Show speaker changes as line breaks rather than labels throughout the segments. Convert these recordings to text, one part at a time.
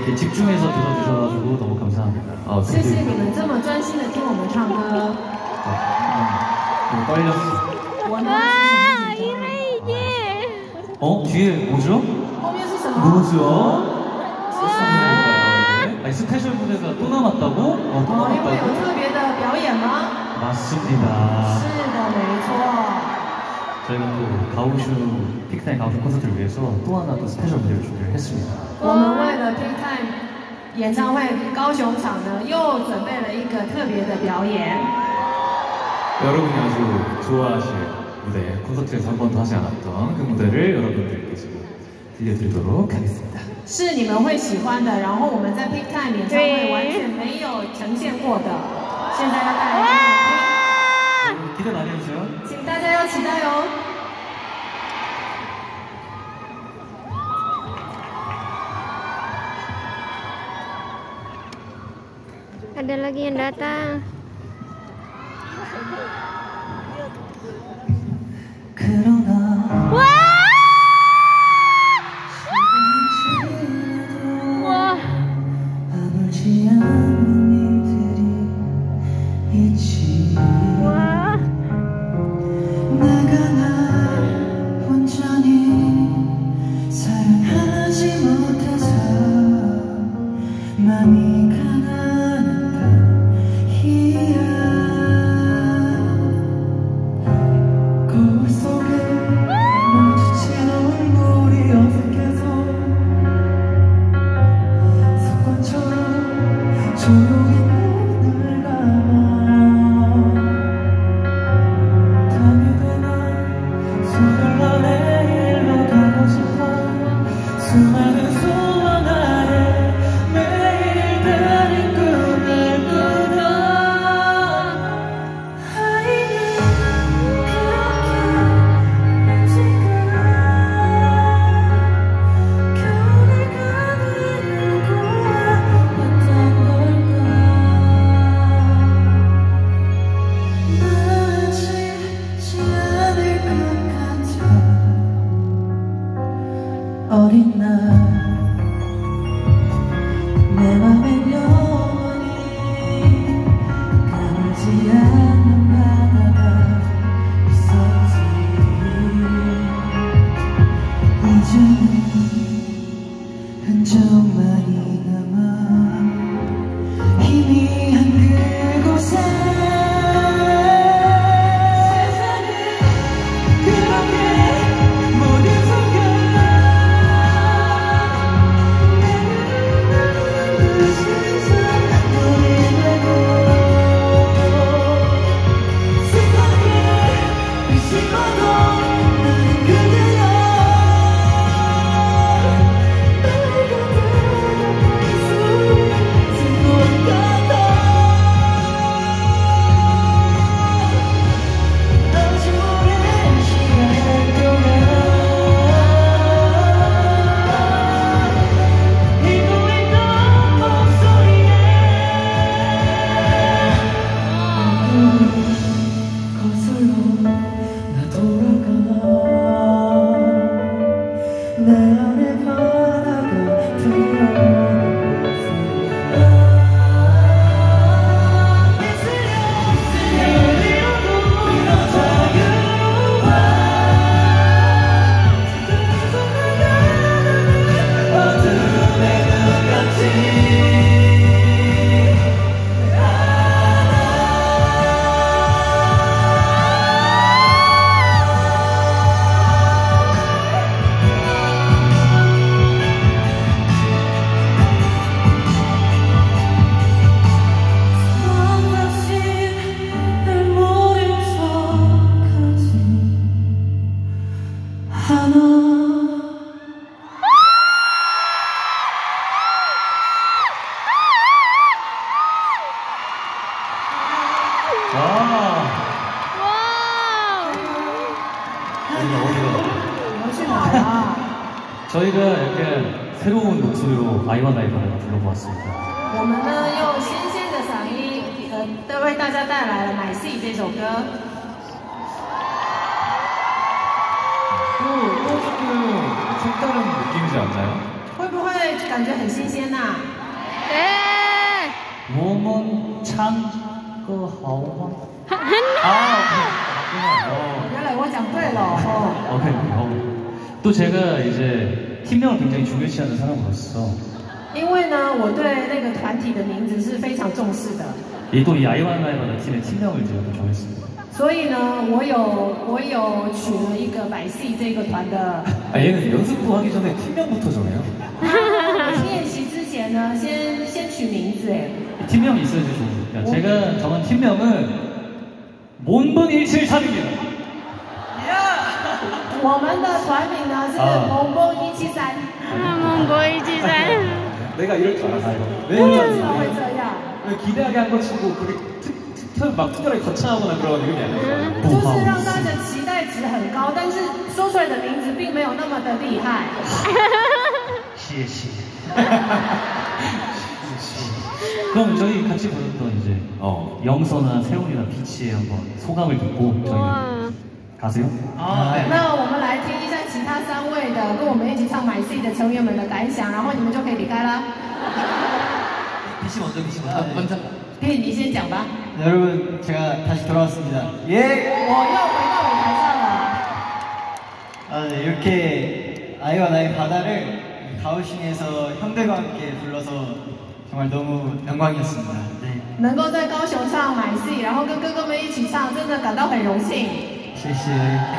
이렇게 집중해서 들어주셔가지고 너무 감사합니다.
谢谢你们这么专心的听我们唱歌。
너무 떨렸어.
我呢是很紧张。
뒤에 뭐죠?
后面是什么？
뭐죠? 아니, 스페셜 무대가 또 남았다고? 또
因为有
남았다고?
特别的表演吗？
맞습니다.
是的，没错。
저희가 또 가오슈 픽타임 가오슈 콘서트를 위해서 또 하나 또 스페셜 무대를 준비를 했습니다.
我们为了 Big Time 演唱会高雄场呢，又准备了一个特别的表演。
여러분이 아주 좋아하실 무대, 콘서트에서 한 번도 하지 않았던 그 무대를 여러분들께 지금 들려드리도록 하겠습니다.
是你们会喜欢的，然后我们在 Big Time 演唱会完全没有呈现过的，现在要带来给你们听，
기대 많이 해주세요.
请大家要期待哦。
Ada lagi yang datang. Wah! Wah! Wah!
어린 날 내 맘엔 영원히 가물지 않는 바다가 있었지. 이제는 흔적만이 남아 희미한 그곳에 내 안에 바다가 들어오는 곳에 있으려도 너 자유로워 그래서 내가 어둠의 눈같이
저희가 약간 새로운 목소리로 아이와 나이바를 불러보았습니다.
我们呢用新鲜的嗓音，都为大家带来了《My Sea》这首歌。
또 조금 색다른 느낌이지 않나요?
会不会感觉很新鲜呐、
네.
몸은 찬거 하오.
原来我讲对了哦。
오케이. 또 제가 이제 팀명을 굉장히 중요시하는 사람으로서
因为呢，我对那个团体的名字是非常重视的，
또 이 아이와나이바나 팀의 팀명을 제가 또 정했습니다.
所以呢，我有取了一个百戏这个团的。
얘는 연습도 하기 전에 팀명부터 정해요.
练习之前呢，先取名字哎。
팀명이 있어야지 좋으니까 제가 정한 팀명은 몬분173입니다.
我们的团名呢是萌蹦173。
몽골지산.
내가 이럴 줄 알았어.
为什么会这样？
기대하게 한 거 치고 그게 막 특별하게 거창하거나 그런 의미 아니에요.
就是让大家期待值很高，但是说出来的名字并没有那么的厉害。
시에시. 그럼 저희 같이 부르던 이제 영서나 세훈이나 비치의 한번 소감을 듣고 저희
와.
가세요.
아, 네. 那我们来听一下其他3位的跟我们一起唱《My Sea》的成员们的感想，然后你们就可以离开啦。
비씨 먼저.
可以，你先讲吧。
네, 여러분, 제가 다시 돌아왔습니다. 예!
我又回到舞台上了。
아, 네, 이렇게 아이와 나의 바다를 가오슝에서 형들과 함께 불러서 정말 너무 영광이었습니다. 네.
能够在高雄唱《My Sea》，然后跟哥哥们一起唱，真的感到很荣幸。
谢谢.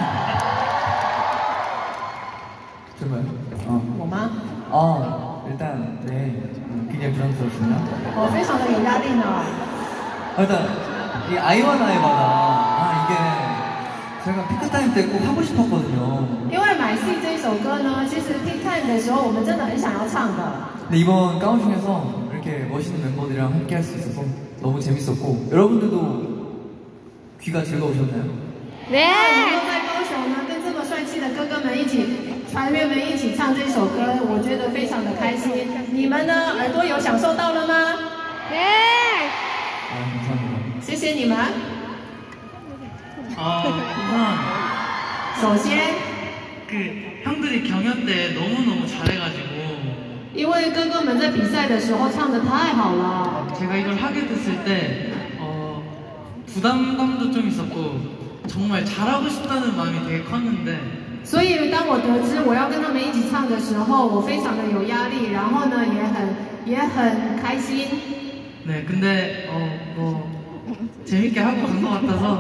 정말?
我吗？
일단 네, 굉장히 부담스럽습니다.
我非常的有压力呢。
일단 이 아이와 나의 바다, 이게 제가 피크타임 때 꼭 하고 싶었거든요.
因为《My Sea》这一首歌呢，其实 Peak Time 的时候，我们真的很想要唱的。
근데 이번 가오슝에서 이렇게 멋있는 멤버들이랑 함께 할 수 있어서 너무 재밌었고, 여러분들도 귀가 즐거우셨나요?
能
네.
够在高雄呢，跟这么帅气的哥哥们一起，团员们一起唱这首歌，我觉得非常的开心。你们呢，耳朵有享受到了吗？
네.
감사합니다.
谢谢你们。
우선
首先，
형들이 경연 때 너무너무 잘해가지고
因为哥哥们在比赛的时候唱得太好了，
제가 이걸 하게 됐을 때 부담감도 좀 있었고 정말 잘하고 싶다는 마음이 되게 컸는데
所以当我得知我要跟他们一起唱的时候，我非常的有压力，然后呢，也很开心。
네 근데 뭐 재밌게 하고 간 것 같아서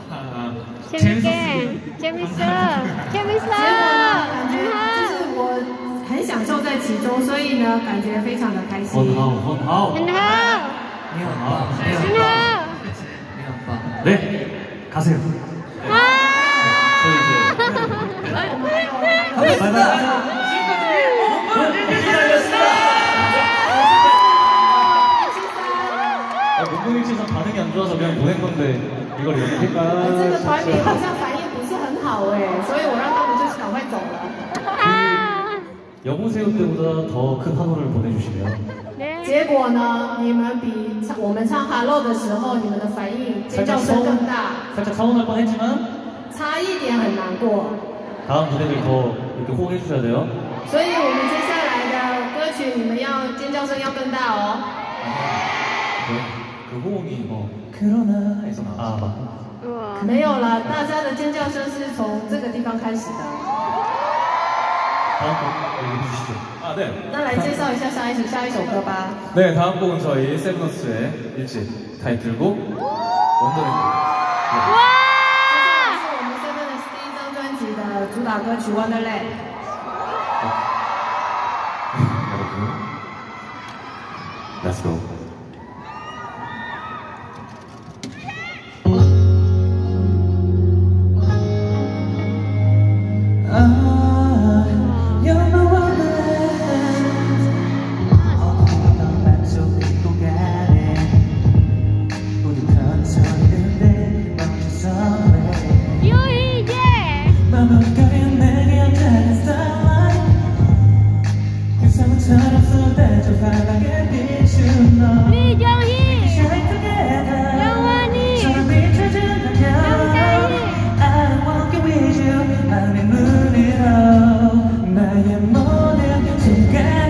재밌게. 재밌어.
结果
재밌어.
呢，感觉就是我很享受在其中，所以呢，感觉非常的开心。
원하오.
한하오.
미안,
한하오.
오빠.
네, 가세요.
아.
저희 이제
我们还有
문동일치에서 반응이 안 좋아서 그냥 보낸 건데 이걸 이렇게
这个
할까?
团名好像反应不是很好哎，所以我让他们就是赶快走了。
아.
여보세요 때보다 더 큰 환호를 보내주시면
네.
结果呢，你们比我们唱 Hello 的时候，你们的反应尖叫声更大，
살짝 서운할 뻔했지만
差一点很难过。
다음 무대를 더 이렇게 호응해 주셔야 돼요.
所以我们接下来的歌曲，你们要尖叫声要更大哦。
네, 그 호응이 그러나에서 아 맞.
우와.
没有了，大家的尖叫声是从这个地方开始的。
다음 곡 얘기해 주시죠. 아 네.
那来介绍一下下一首歌吧。
네, 다음 곡은 저희 세븐너스의 1집 타이틀곡 원더랜드.
这是我们 Seven 第一张专辑的主打歌曲《Wonderland》。
여러분, Let's go.
You're my wonderland. 어떤 맘속 딛고 가네. 우두커니 서있는데 멈춰서 왜
유희재.
머뭇거리는 내게 앉아있는 starlight. 유성처럼 쏟아져 바닥에 비춘 너.
미정희.
Shine together.
영원히.
서로 비춰준다면 I want you with you. 맘의 문으로 나의 모든 순간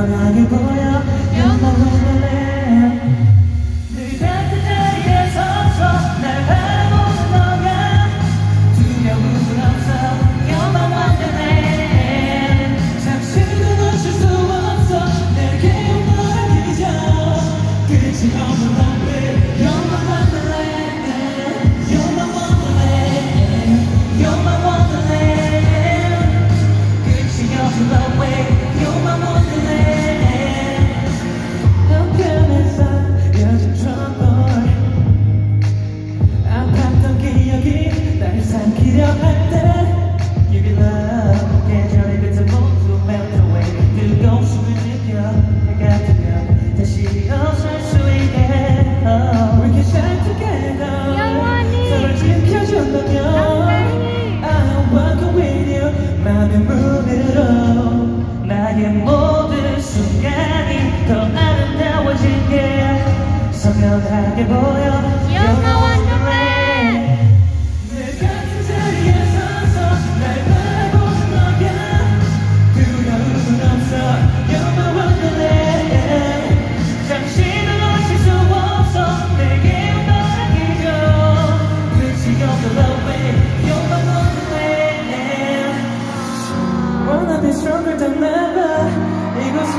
선명하게 보여 You're my wonderland 늘 같은 자리에 서서 날 바라보는 너야 두려움은 없어 You're my wonderland 잠시도 놓칠 수 없어 내게 너를 기죠 끝이 없는 lonely You're my wonderland You're my wonderland You're my wonderland 끝이 없는 lonely You're my wonderland 한편에서 여전 trouble 아팠던 기억이 날 삼키려 할 때 Give it love 계절의 끝에 모두 melt away 뜨거운 숨을 느껴 내가 뜨면 다시 일어설 수 있게 We can shine together 서로를 지켜준다면 I walk with you 맘의 문으로 나의 모든 순간이 더 아름다워질게 선명하게 보여 You're my wonderland 늘 같은 자리에 서서 날 바라보는 너야 두려움은 없어 You're my wonderland 잠시도 놓칠 수 없어 내게 너를 기죠 끝이 없는 love You're my wonderland Wanna be stronger than ever 이곳은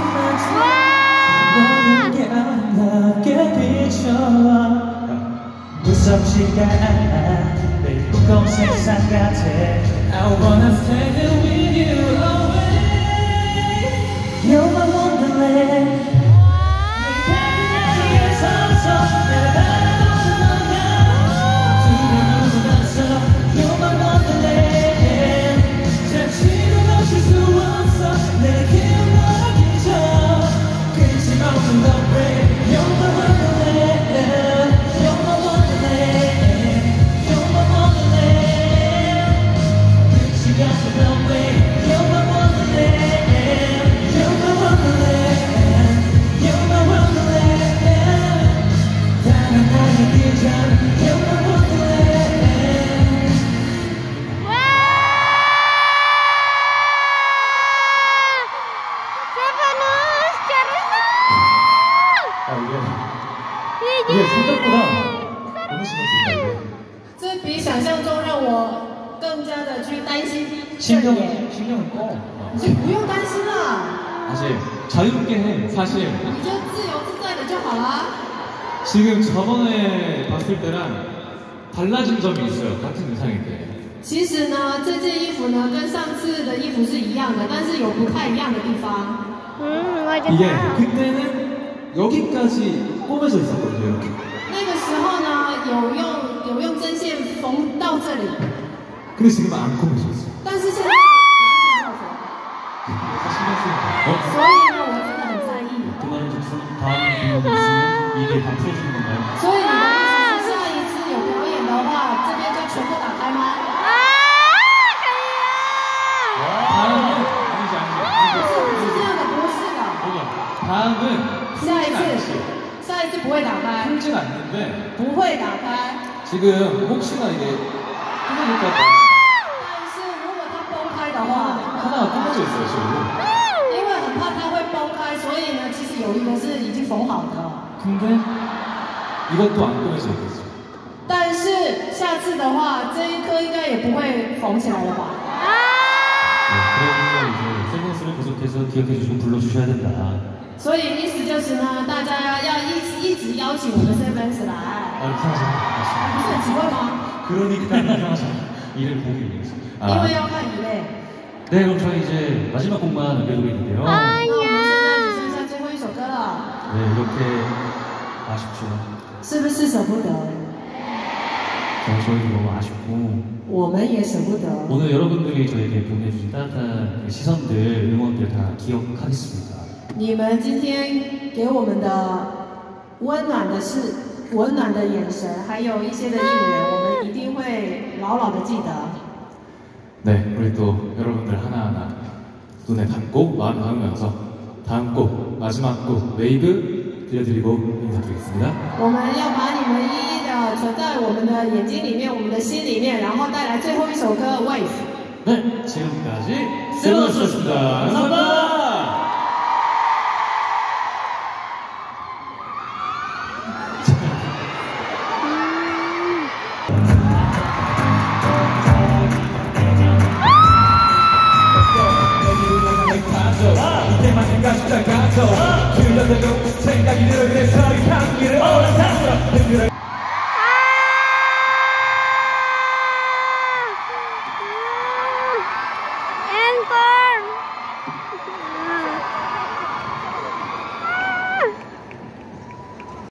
모든 게 아름답게 비춰 무섭지가 않아 매일 무거운 세상 같아 I wanna stay here with you always You're my wonderland 내 자리에 서서 날 바라보는 너야 두려움은 없어 You're my wonderland 잠시도 놓칠 수 없어 내게 너를 기죠 끝이 없는 love You're my wonderland You're my wonderland You're my wonderland 끝이 없는 love You're my wonderland You're my wonderland You're my wonderland 다른 나의 기적 You're my wonderland
Stefanus, 잘했어!
이게 생각보다 너무 신경 쓰인다.
这比想象中让我更加的去担心这里耶。
신경을 꺼.
你就不用担心了，
사실 자유롭게 해. 사실
你就自由自在的就好啦。
지금 저번에 봤을 때랑 달라진 점이 있어요. 같은 의상인데.
其实呢，这件衣服呢跟上次的衣服是一样的，但是有不太一样的地方。
이게
맞아.
그때는 여기까지 꼬매져 있었거든요. 이렇게.
那个时候呢，有用针线缝到这里，
근데 지금 안 꼬매져 있어.
但是现在完全没有缝。
신경 쓰니까.
所以呢，我真的很在意。
그 말은 좀 다음 공연이 있으면 이게 다 풀어주는 건가요?
所以你的意思是下一次有表演的话，这边就全部打开吗？
다음은 아니지.
不是这样的，不是的。
다음은
下一次不会打开，
풀진 않는데
不会打开。
지금 혹시나 이게 끊어질까 봐
但是如果它崩开的话，
하나가 끊어져 있어요 지금.
因为很怕它会崩开，所以呢，其实有一个是已经缝好的。
근데 이것도 안 끊어져 있겠죠.
但是下次的话，这一颗应该也不会缝起来了吧？
그러니까 이제 세븐스를 계속해서 기억해 주시고 불러주셔야 된다.
所以意思就是呢，大家要一直邀请我们 Sevens 来，
이상하죠.
不是很奇怪吗？
그러니까 이상하죠. 이를 보기 위해서.
因为要看以类。
네, 그럼 저희 이제 마지막 곡만 남겨두고 있는데요.
那我们现在只剩下最后一首歌了，
네, 이렇게 아쉽죠.
是不是舍不得？
저희도 너무 아쉽고
我们也舍不得。
오늘 여러분들이 저에게 보내주신 따뜻한 그 시선들, 응원들 다 기억하겠습니다.
你们今天给我们的温暖的眼神，还有一些的应援，我们一定会牢牢的记得。
네, 우리 또 여러분들 하나하나 눈에 담고 마음 담으면서 다음 곡, 마지막 곡 웨이브 들려드리고 인사드리겠습니다.
我们要把你们一一的存在我们的眼睛里面，我们的心里面，然后带来最后一首歌《Wave》。
네, 지금까지 세븐스였습니다. 감사합니다.